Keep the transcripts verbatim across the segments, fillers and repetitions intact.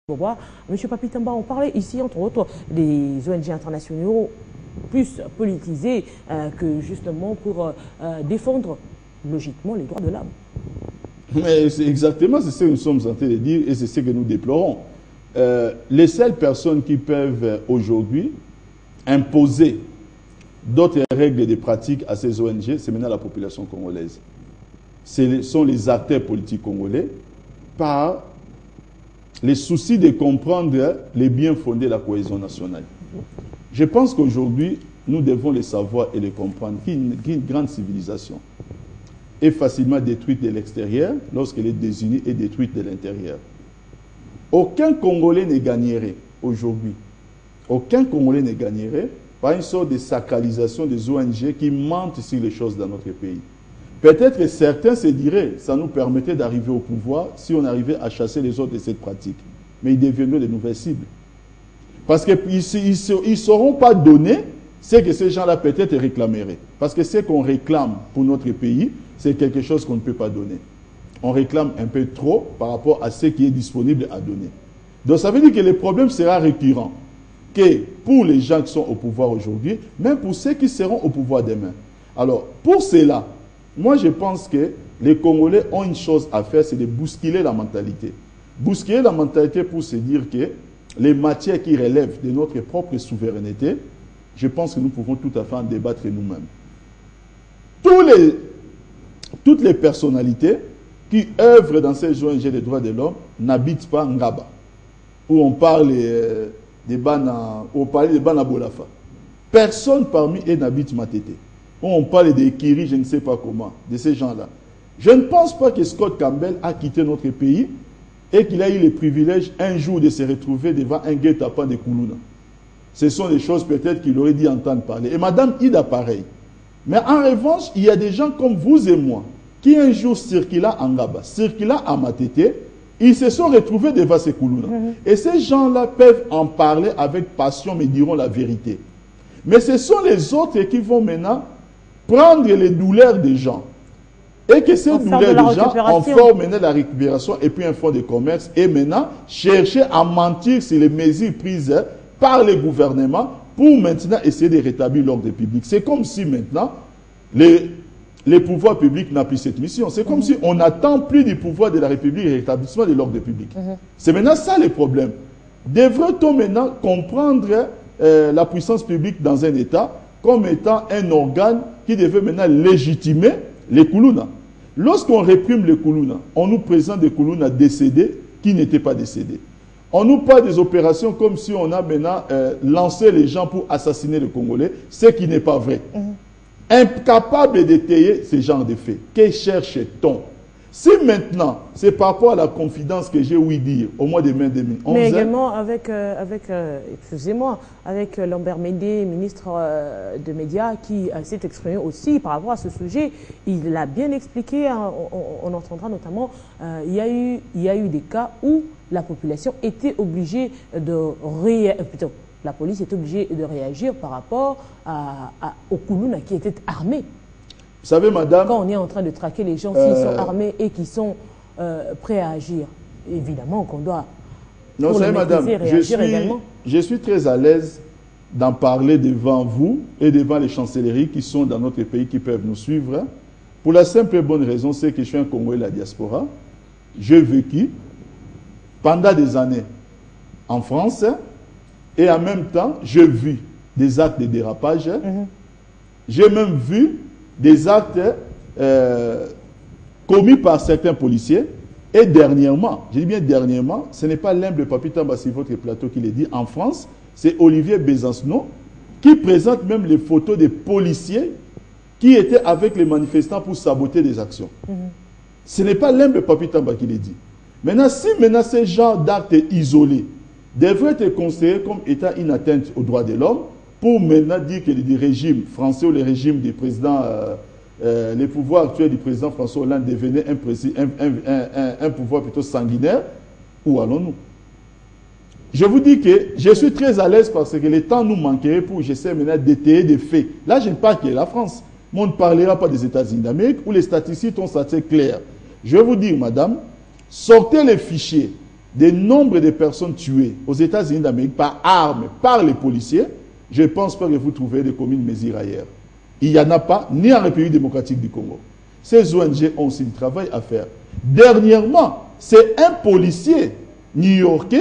Monsieur Papitamba, on parlait ici, entre autres, des O N G internationaux plus politisés euh, que justement pour euh, défendre logiquement les droits de l'homme. Mais c'est exactement ce que nous sommes en train de dire et c'est ce que nous déplorons. Euh, les seules personnes qui peuvent aujourd'hui imposer d'autres règles et des pratiques à ces O N G, c'est maintenant la population congolaise. Ce sont les acteurs politiques congolais par les soucis de comprendre les biens fondés de la cohésion nationale. Je pense qu'aujourd'hui, nous devons les savoir et les comprendre qu'une qu'une grande civilisation est facilement détruite de l'extérieur lorsqu'elle est désunie et détruite de l'intérieur. Aucun Congolais ne gagnerait aujourd'hui, aucun Congolais ne gagnerait par une sorte de sacralisation des O N G qui mentent sur les choses dans notre pays. Peut-être que certains se diraient que ça nous permettait d'arriver au pouvoir si on arrivait à chasser les autres de cette pratique. Mais ils deviendraient de nouvelles cibles. Parce qu'ils ne sauront pas donner ce que ces gens-là peut-être réclameraient. Parce que ce qu'on réclame pour notre pays, c'est quelque chose qu'on ne peut pas donner. On réclame un peu trop par rapport à ce qui est disponible à donner. Donc ça veut dire que le problème sera récurrent. Que pour les gens qui sont au pouvoir aujourd'hui, même pour ceux qui seront au pouvoir demain. Alors, pour cela, moi, je pense que les Congolais ont une chose à faire, c'est de bousculer la mentalité. Bousculer la mentalité pour se dire que les matières qui relèvent de notre propre souveraineté, je pense que nous pouvons tout à fait en débattre nous-mêmes. Tous les, toutes les personnalités qui œuvrent dans ces O N G des droits de l'homme n'habitent pas Ngaba, où on parle euh, des Bana, où on parle des Bana Bolafa. Personne parmi eux n'habite Matete. On parle des Kiri, je ne sais pas comment, de ces gens-là. Je ne pense pas que Scott Campbell a quitté notre pays et qu'il a eu le privilège un jour de se retrouver devant un guet-apens de Koulouna. Ce sont des choses peut-être qu'il aurait dû entendre parler. Et Madame Ida, pareil. Mais en revanche, il y a des gens comme vous et moi qui un jour circulaient en Ngaba, circulaient à Matete, ils se sont retrouvés devant ces Koulouna. Mm-hmm. Et ces gens-là peuvent en parler avec passion, mais diront la vérité. Mais ce sont les autres qui vont maintenant prendre les douleurs des gens. Et que ces douleurs des gens en forment maintenant la récupération et puis un fonds de commerce. Et maintenant, chercher à mentir sur les mesures prises par les gouvernements pour maintenant essayer de rétablir l'ordre public. C'est comme si maintenant, les, les pouvoirs publics n'ont plus cette mission. C'est comme mm-hmm. si on n'attend plus du pouvoir de la République et rétablissement de l'ordre public. Mm-hmm. C'est maintenant ça le problème. Devrait-on maintenant comprendre euh, la puissance publique dans un État comme étant un organe qui devait maintenant légitimer les Koulouna. Lorsqu'on réprime les Koulouna, on nous présente des Koulouna décédés qui n'étaient pas décédés. On nous parle des opérations comme si on a maintenant euh, lancé les gens pour assassiner les Congolais, ce qui n'est pas vrai. Mmh. Incapable d'étayer ce genre de faits. Que cherche-t-on? Si maintenant, c'est par rapport à la confidence que j'ai ouï dire au mois de mai deux mille onze... Mais également avec, euh, avec euh, excusez-moi, avec euh, Lambert Médé, ministre euh, de Médias, qui euh, s'est exprimé aussi par rapport à ce sujet. Il l'a bien expliqué, hein, on, on entendra notamment, euh, il, y a eu, il y a eu des cas où la population était obligée de réagir, plutôt, la police était obligée de réagir par rapport à, à, aux Koulouna qui étaient armés. Vous savez, madame... Quand on est en train de traquer les gens, s'ils euh, sont armés et qui sont euh, prêts à agir, évidemment qu'on doit... Non, vous savez, madame, je suis, je suis très à l'aise d'en parler devant vous et devant les chancelleries qui sont dans notre pays, qui peuvent nous suivre. Pour la simple et bonne raison, c'est que je suis un Congolais de la diaspora. J'ai vécu pendant des années en France et en même temps, j'ai vu des actes de dérapage. Mm-hmm. J'ai même vu des actes euh, commis par certains policiers. Et dernièrement, je dis bien dernièrement, ce n'est pas l'humble Papitamba sur votre plateau qui le dit. En France, c'est Olivier Besancenot qui présente même les photos des policiers qui étaient avec les manifestants pour saboter des actions. Mm-hmm. Ce n'est pas l'humble Papitamba qui le dit. Maintenant, si maintenant ces genres d'actes isolés devraient être considérés comme étant une atteinte aux droits de l'homme, pour maintenant dire que les régimes français ou les régimes du président, euh, euh, les pouvoirs actuels du président François Hollande devenaient un, un, un, un, un pouvoir plutôt sanguinaire, où allons-nous? Je vous dis que je suis très à l'aise parce que le temps nous manquerait pour j'essaie maintenant d'étayer des faits. Là, je ne parle que de la France. Mais on ne parlera pas des États-Unis d'Amérique où les statistiques sont assez claires. Je vais vous dire, madame, sortez les fichiers des nombres de personnes tuées aux États-Unis d'Amérique par armes, par les policiers, je ne pense pas que vous trouverez des communes mesures ailleurs. Il n'y en a pas, ni en République démocratique du Congo. Ces O N G ont aussi du travail à faire. Dernièrement, c'est un policier new-yorkais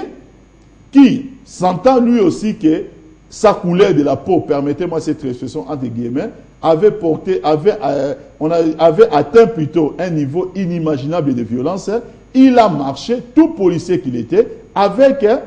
qui s'entend lui aussi que sa couleur de la peau, permettez-moi cette expression entre guillemets, avait porté, avait, euh, on a, avait atteint plutôt un niveau inimaginable de violence. Il a marché, tout policier qu'il était, avec euh,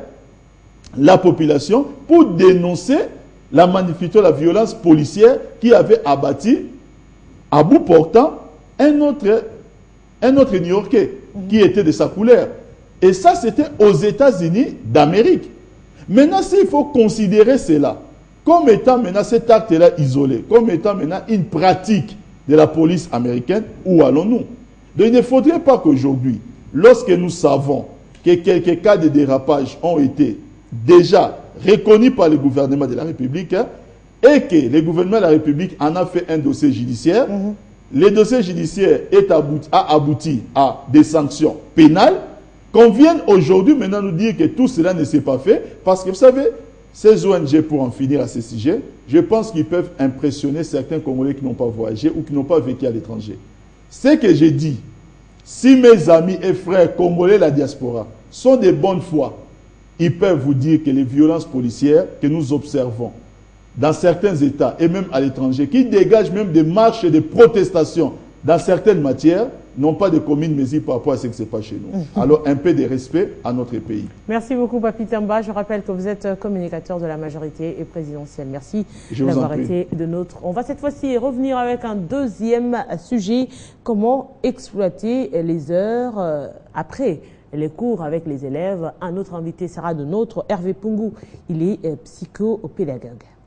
la population pour dénoncer la manifestation, la violence policière qui avait abattu à bout portant un autre, un autre New-Yorkais qui était de sa couleur. Et ça, c'était aux États-Unis d'Amérique. Maintenant, s'il faut considérer cela comme étant maintenant cet acte-là isolé, comme étant maintenant une pratique de la police américaine, où allons-nous? Donc, il ne faudrait pas qu'aujourd'hui, lorsque nous savons que quelques cas de dérapage ont été déjà reconnus par le gouvernement de la République hein, et que le gouvernement de la République en a fait un dossier judiciaire, mm-hmm. Le dossier judiciaire est abouti, a abouti à des sanctions pénales, qu'on vienne aujourd'hui maintenant nous dire que tout cela ne s'est pas fait, parce que vous savez, ces O N G, pour en finir à ce sujet, je pense qu'ils peuvent impressionner certains Congolais qui n'ont pas voyagé ou qui n'ont pas vécu à l'étranger. Ce que j'ai dit, si mes amis et frères congolais de la diaspora sont de bonne foi, ils peuvent vous dire que les violences policières que nous observons dans certains États et même à l'étranger, qui dégagent même des marches et des protestations dans certaines matières, n'ont pas de commune mesure par rapport à ce qui se passe chez nous. Alors, un peu de respect à notre pays. Merci beaucoup, Papi Tamba. Je rappelle que vous êtes communicateur de la majorité et présidentielle. Merci Je vous d'avoir en prie. été de notre... On va cette fois-ci revenir avec un deuxième sujet. Comment exploiter les heures euh, après les cours avec les élèves. Un autre invité sera de notre Hervé Pungu. Il est euh, psychopédagogue.